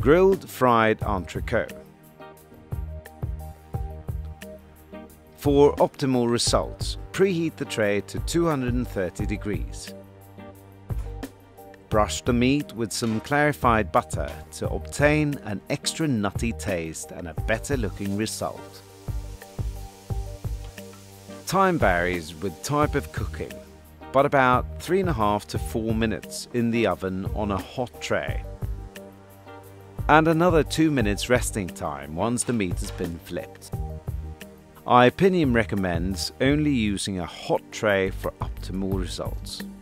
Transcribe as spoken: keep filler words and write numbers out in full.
Grilled fried entrecote. For optimal results, preheat the tray to two hundred thirty degrees. Brush the meat with some clarified butter to obtain an extra nutty taste and a better looking result. Time varies with type of cooking, but about three and a half to four minutes in the oven on a hot tray. And another two minutes resting time once the meat has been flipped. iPinium recommends only using a hot tray for optimal results.